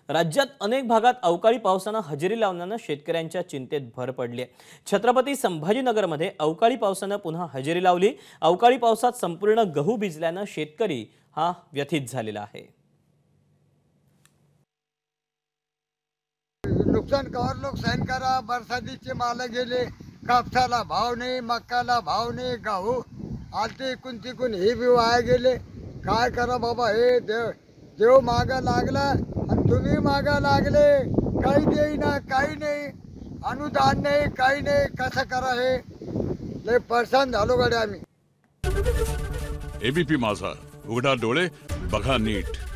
राज्यात अनेक भागात अवकाळी पावसानं हजेरी लावल्यानं शेतकऱ्यांच्या चिंतेत भर पडली आहे। छत्रपती संभाजीनगरमध्ये अवकाळी पावसानं पुन्हा हजेरी लावली। अवकाळी पावसात संपूर्ण गहू भिजल्यानं शेतकरी हा व्यथित झालेला आहे। नुकसान कवर लोक सहन करा। बरसातीचे माल गेले, कापसाला भाव नाही, मक्काला भाव नाही, गहू आलते तिकून हे बी वाया गेले। काय करा बाबा, हे देव मागा लागला आणि तुम्ही मागा लागले। काही देईना, काही नाही, अनुदान नाही, काही नाही। कसं करा, हे लय परेशान झालो गाडी आम्ही। एबीपी माझा, उघडा डोळे बघा नीट।